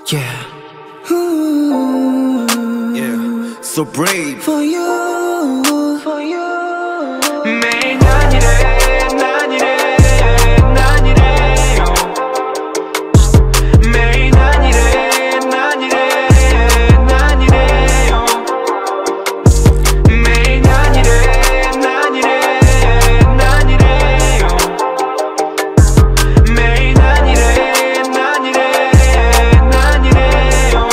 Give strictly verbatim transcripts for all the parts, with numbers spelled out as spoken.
Yeah. Ooh. Yeah. So brave. For you. For you. 매일 난 이래, 난 이래, 난 이래요. 매일 난 이래, 난 이래, 난 이래요. 매일 난 이래, 난 이래, 난 이래요. 매일 난 이래, 난 이래, 난 이래요.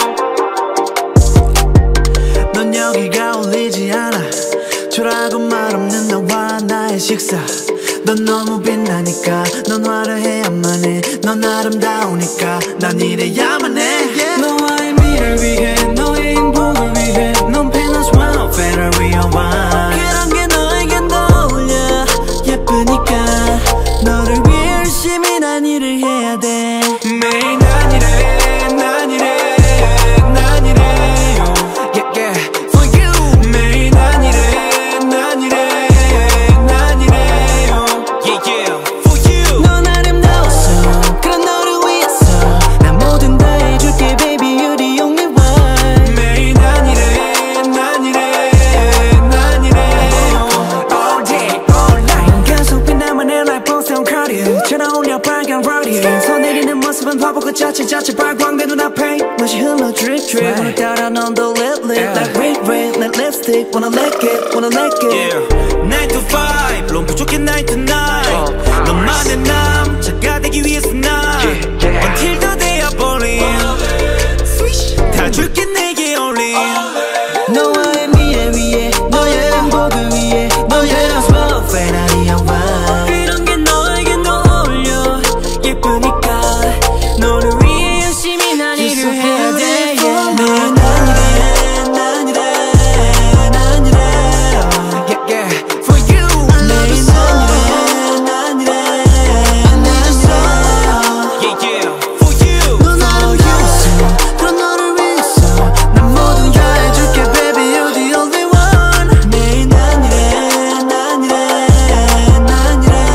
넌 여기가 어울리지 않아. 초라하고 말없는 너와 나의 식사. 넌 너무 빛나니까 넌 화려해야만 해. 넌 아름다우니까 난 이래야만 해. yeah. 너와의 미래를 위해 너의 행복을 위해 넌 펜너스 와우 페라리어 와인. 그런 게 너에겐 어울려 예쁘니까 너를 위해 열심히 난 일을 해야 돼. 매일 난 이래 난 이래 난 이래요. yeah, yeah. For you. 매일 난 이래 난 이래 난 이래요. yeah, yeah. For you. 넌 아름다웠어 그런 너를 위해서 난 뭐든 다 해줄게 baby you're the only one. 매일 난 이래 난 이래 난 이래요. All day all night 계속 빛나만의 life 보상 cardio 전화올려 빨간 radio 손내리는 모습은 바보 그 자체 자체 발광된 눈앞에 맛이 흘러 drip drip 오늘 따라 넌더 lit lit like red red like lipstick wanna lick it wanna lick it. yeah. nine to five 론 부족해 nine to nine 너만의 남자가 되기 위해서 난 until the day I believe 다 줄게 내게 only. 너와의 미래 위에 너의 행복을 위해 너의 small 페라리어 와인. 이런 게 너에겐 어울려 예쁘니까 너를 위해 열심히 난 일을 해야 돼. yeah. 매일 난 이래 난 이래 난 이래 yeah, yeah. For you. 매일 난 이래 난 이래 난 이래 yeah, yeah. For you. 넌 아름다웠어 그런 너를 위해서 난 뭐든 다 해줄게 baby you're the only one. 매일 난 이래 난 이래 난 이래.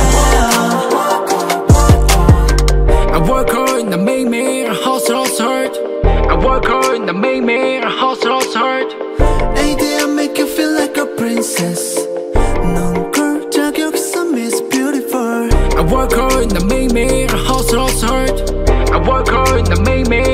I work hard 난 매일매일 hustle hustle hard. I work hard 난 매일매일 hustle hustle hard. A day I make you feel like a princess. 넌 그럴 자격 있어 Miss Beautiful. I work hard 난 매일매일 hustle hustle hard. I work hard 난 매일매일